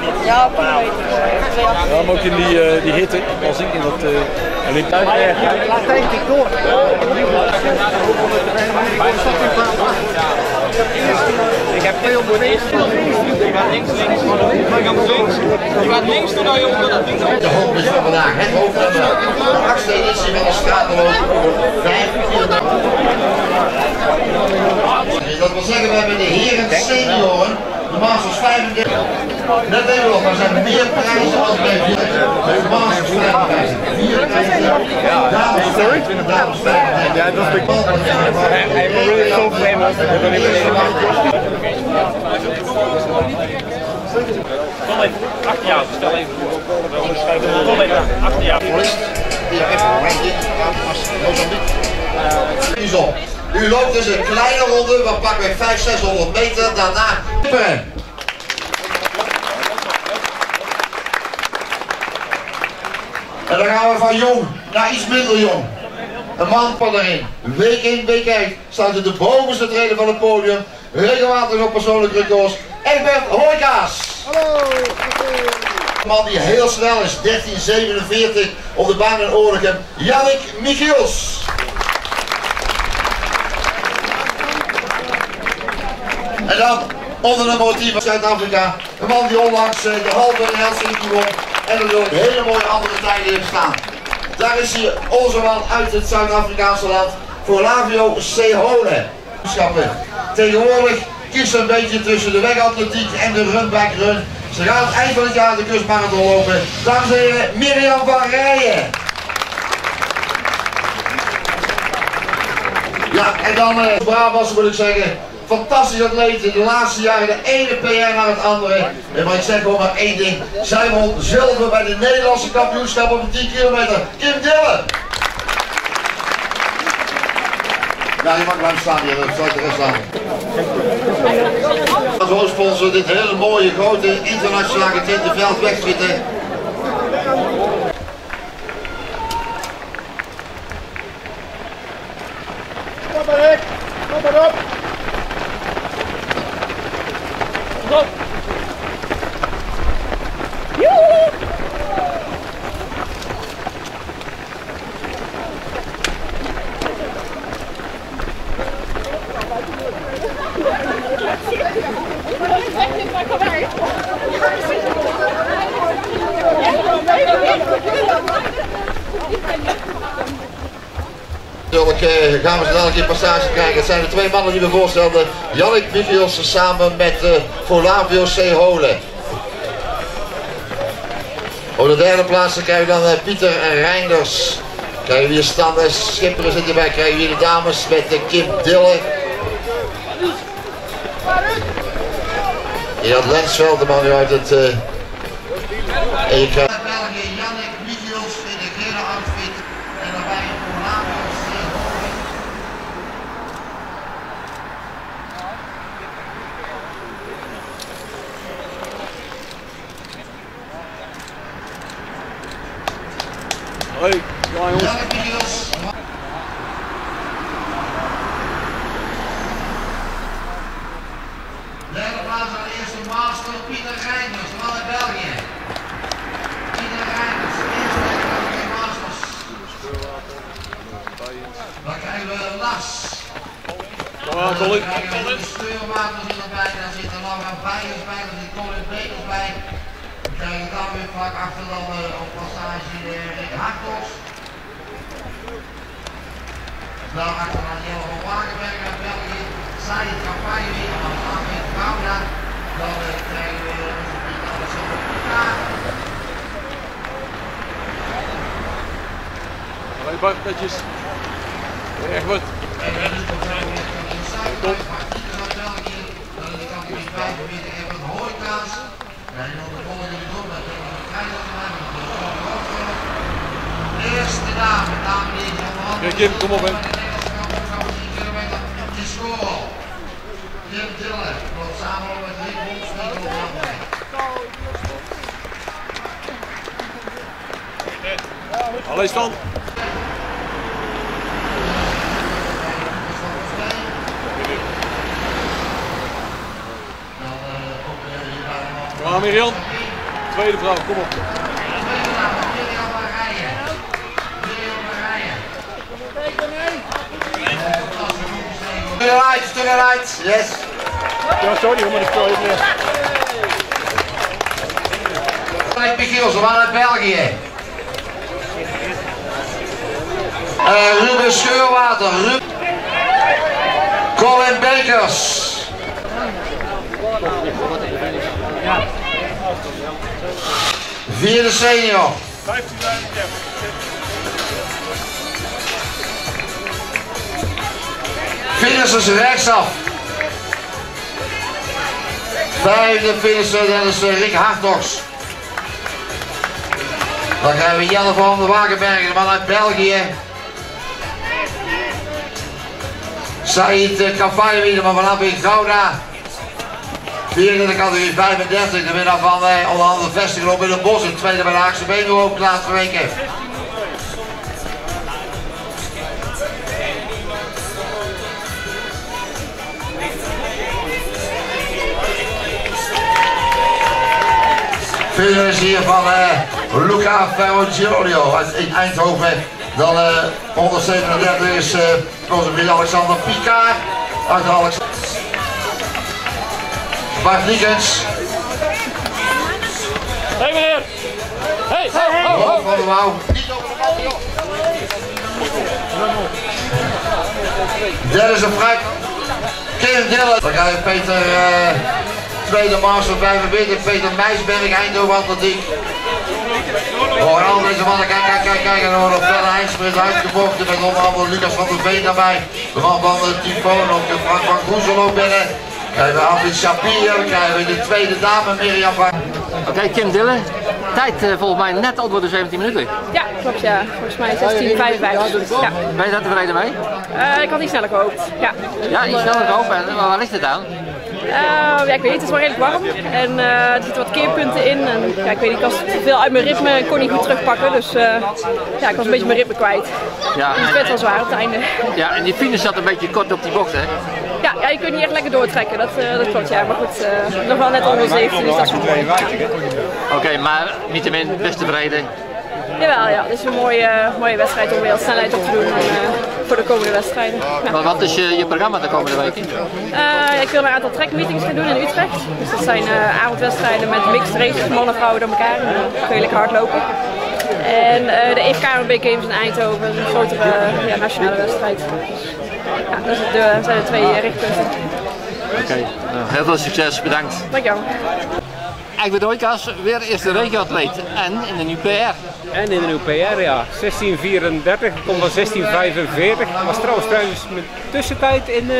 Ja, kilometer. Ja, maar ook in die hitte, als ik in dat Olympisch. Laat tegen die door. Ik heb veel voor eerst. Je gaat links. Je gaat links doen naar je onder dat ding. De hoofdmis van vandaag, het hoofdnummer. De 8e editie van de straatloop. 5 kilometer. Dat wil zeggen, we hebben de heren senioren, de Masters 35. Net even nog, maar er zijn meer prijzen als bij de Masters 55. 54, dames 25, dames 35. Ja, dat is de kant. Hij wil zo famous. Kom even, achter jou, stel even voor. Kom even, achter jou. Ja, even een momentje. Mozambique. U loopt dus een kleine ronde, wat pakken we 500-600 meter, daarna tipperen. En dan gaan we van jong naar iets minder jong. Een man van erin. Week in, week uit staat u de bovenste treden van het podium. Regelmatig op persoonlijke records. Egbert Hoijkaas. Hallo. Een man die heel snel is, 13:47 op de baan in Oorlegem. Jannik Michiels. En dan onder de motief van Zuid-Afrika, een man die onlangs de halve in Helsinki won en natuurlijk hele mooie andere tijden heeft staan. Daar is hij, onze man uit het Zuid-Afrikaanse land, Flavio Sehole. Tegenwoordig kiest een beetje tussen de wegatletiek en de runback run. Ze gaan het eind van het jaar de kustmarathon lopen. Dames en heren, Mirjam van Rijen. Ja, en dan Brabants moet ik zeggen. Fantastisch atleet, in de laatste jaren de ene PR naar het andere. Maar ik zeg gewoon maar één ding. Zij won zilver bij de Nederlandse kampioenschap op de 10 kilometer. Kim Dille. Ja, je mag blijven staan hier, dat staat er rest aan. Als hoofdsponsor dit hele mooie, grote, internationale getinte veld wegschieten. Kom maar Rick. Kom maar op. Go! Joehoe! Natuurlijk gaan we ze dadelijk in passage krijgen. Het zijn de twee mannen die we voorstelden. Jannik Michiels samen met Flavio Sehole. Op de derde plaats krijgen we dan Pieter Reinders. Krijgen we hier Stan Schipperen zit erbij. Krijgen we hier de dames met Kim Dille. Hier had Lensveld, de man nu uit het EK. Jannik Michiels in de gele outfit. En daarbij Flavio Sehole. Hoi, jongens. Jannik Michiels. Derde plaats aan de eerste master Pieter Reinders, van uit België. Pieter Reinders, eerste België Masters. Dan krijgen we Las. Kom aan, Colin. Dan krijgen we de Steurwater zit erbij, daar zit er Laura Bijers bij, daar zit Colin Bekers bij. Dan krijgen we dan weer vlak achter dan op passage Rick Hartels. Dan achteraan Jelle van Wagenberg uit België. Saïd Campagne weer, en dan Ahmed Gouda. Dan krijgen we Alessandro Picard. Hoi Bart, netjes. Echt goed. En dan is het in Zuid-Frankrijk, maar Pieter uit België. Dan is de kampioen 45 en van Hoijkaas. En dan de volgende groep, dat is een krijger te maken. De eerste dame, dames en heren van de Kijk Kim, kom op hè. Kim Dille loopt samen met Rick Wolfswinkel op de weg. Allee stand. Kom aan Mirjam. tweede vrouw, kom op. To the right, yes. Ja, sorry, maar ik gooi het niet. Michiel, ze waren uit België. Ruben Scheurwater, Colin Bekers. Vierde senior. 15.000. Finishers rechtsaf. Vijfde finisher, dat is Rick Hartogs. Dan krijgen we Jelle van de Wagenbergen, de man uit België. Said Kafayewi, de man van Abing Gouda. Vierde in de categorie 35, de winnaar van onder andere Vestigloop in het Bos. En tweede bij de Haagse Beenloop ook de laatste weken. Finish hier van Luca Ferrogiolio uit Eindhoven. Dan 137 is onze vriend Alexander Picard uit Alexander. Bart Liekens. Hey meneer! Hey! Van de Wouw. Niet over de bal, joh. Dennis de Vrij. Kim Dillon. Dan krijg je Peter, tweede master 45, Peter Meisberg, Eindhoven Atletiek. Oh, en al deze mannen, kijk, en dan wordt op Belle Eindsprint uitgevochten met onder andere Lucas van der Veen daarbij. De man van de Tyfoon, ook Frank van Groezel ook binnen. Krijgen we Alvin Shapir, krijgen we de tweede dame Mirjam van. Oké, Kim Dillon. Tijd volgens mij net onder de 17 minuten. Ja, klopt ja. Volgens mij 16:55. Ja. Ben je daar tevreden mee? Ik had iets sneller gehoopt. Ja. Ja, iets sneller gehoopt. En waar ligt het aan? Ja, ik weet niet, het is wel redelijk warm en er zitten wat keerpunten in en ja, ik weet niet, ik was te veel uit mijn ritme en kon niet goed terugpakken, dus ja, ik was een beetje mijn ritme kwijt. Ja, en het werd wel zwaar op het einde. Ja, en die finish zat een beetje kort op die bocht, hè? Ja, je kunt niet echt lekker doortrekken, dat klopt ja, maar goed, nog wel net onder 17, dus dat is wel mooi. Oké, maar niettemin best tevreden. Jawel, ja, het is een mooie wedstrijd om weer wat snelheid op te doen voor de komende wedstrijden. Ja. Wat is je programma de komende weken? Ik wil een aantal trackmeetings gaan doen in Utrecht. Dus dat zijn avondwedstrijden met mixed races, mannen en vrouwen door elkaar. En kun je lekker hardlopen. En de EFKMB Games in Eindhoven, een grotere nationale wedstrijd. Dus, ja, dat zijn de twee richtpunten. Oké, nou, heel veel succes, bedankt. Dankjewel. Egbert Ooikas, weer eerste regioatleet en in de nieuw PR. En in de nieuw PR, ja. 16:34, ik kom van 16:45. Was trouwens mijn tussentijd in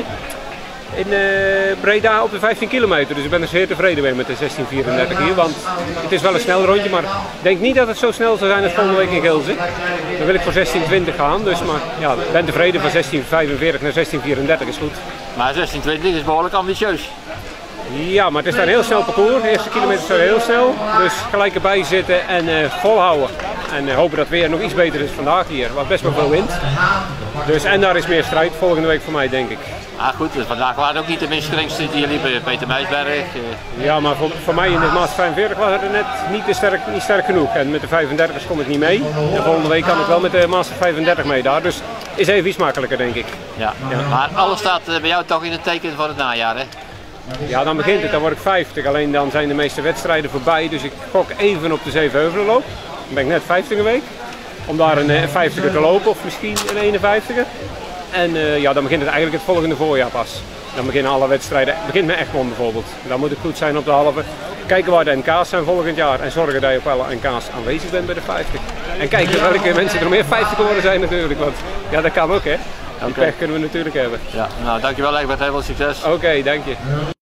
Breda op de 15 kilometer. Dus ik ben er zeer tevreden mee met de 16:34 hier. Want het is wel een snel rondje, maar ik denk niet dat het zo snel zal zijn als volgende week in Gilze. Dan wil ik voor 16:20 gaan, dus maar ja, ik ben tevreden van 16:45 naar 16:34 is goed. Maar 16:20 is behoorlijk ambitieus. Ja, maar het is daar een heel snel parcours. De eerste kilometer zijn heel snel. Dus gelijk erbij zitten en volhouden. En hopen dat het weer nog iets beter is vandaag hier. Er was best wel veel wind. Dus, en daar is meer strijd volgende week voor mij, denk ik. Ah goed, dus vandaag waren ook niet de minst geringste die liepen, Peter Meisberg. Ja, maar voor mij in de Maas 45 was het net niet sterk genoeg. En met de 35ers kom ik niet mee. En volgende week kan ik wel met de Maas 35 mee daar. Dus is even iets makkelijker, denk ik. Ja. Maar alles staat bij jou toch in het teken voor het najaar, hè? Ja, dan begint het. Dan word ik 50. Alleen dan zijn de meeste wedstrijden voorbij. Dus ik gok even op de Zevenheuvelenloop. Dan ben ik net 50 een week. Om daar een 50er te lopen of misschien een 51er. En ja, dan begint het eigenlijk het volgende voorjaar pas. Dan beginnen alle wedstrijden. Het begint met Egmond bijvoorbeeld. Dan moet ik goed zijn op de halve. Kijken waar de NK's zijn volgend jaar. En zorgen dat je op alle NK's aanwezig bent bij de 50. En kijken welke mensen er meer 50 geworden zijn natuurlijk. Want ja, dat kan ook hè. Die pech kunnen we natuurlijk hebben. Ja, nou dankjewel Egbert, heel veel succes. Oké, dank je.